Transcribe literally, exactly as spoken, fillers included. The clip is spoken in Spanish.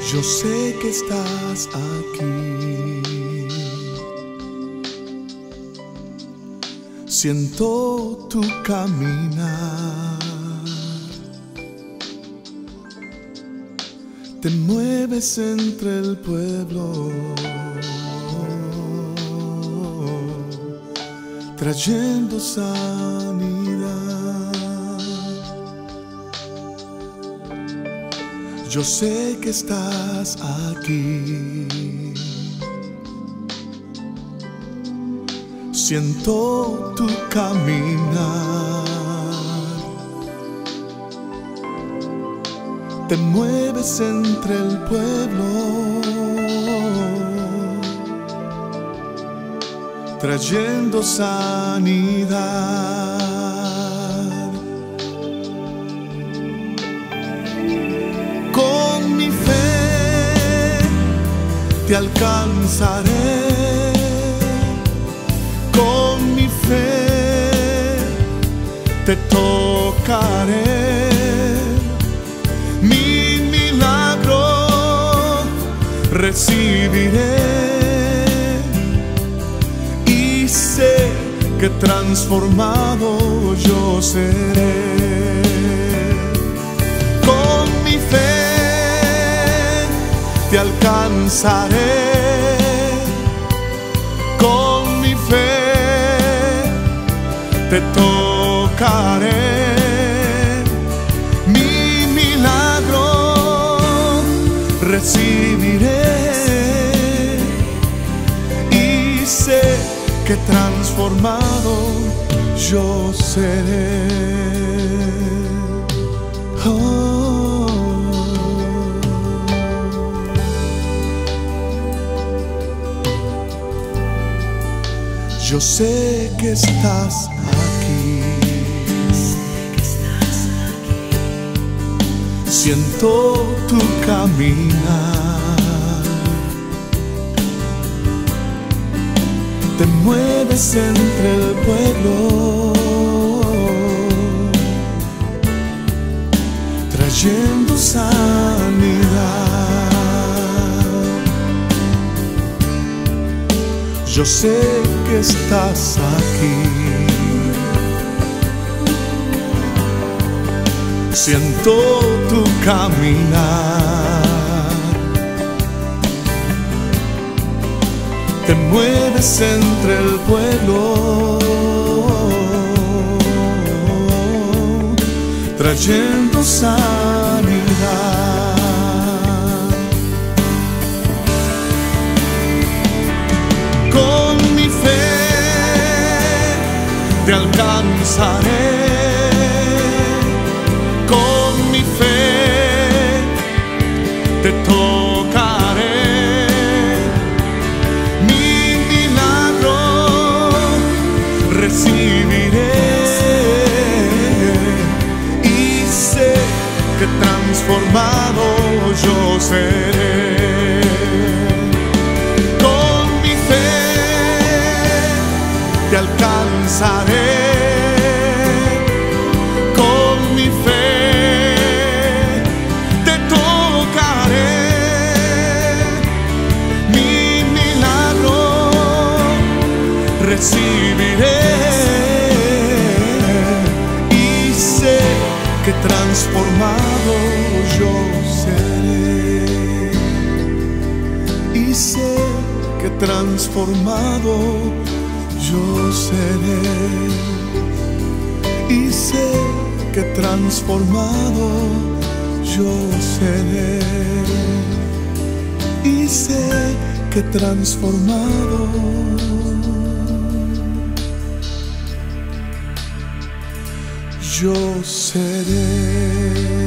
Yo sé que estás aquí, siento tu caminar, te mueves entre el pueblo, trayendo sanidad. Yo sé que estás aquí, siento tu caminar, te mueves entre el pueblo, trayendo sanidad. Con mi fe te alcanzaré, con mi fe te tocaré, mi milagro recibiré y sé que transformado yo seré. Con mi fe te alcanzaré, con mi fe te tocaré, mi milagro recibiré y sé que transformado yo seré. Oh. Yo sé que estás aquí, siento tu caminar, te mueves entre el pueblo, trayendo sanidad. Yo sé que estás aquí, siento tu caminar, te mueves entre el pueblo, trayendo sanidad. Con mi fe te alcanzaré, con mi fe te tocaré, mi milagro recibiré y sé que transformado yo seré. Te alcanzaré, con mi fe te tocaré, mi milagro recibiré y sé que transformado yo seré, y sé que transformado yo seré, y sé que transformado yo seré, y sé que transformado yo seré.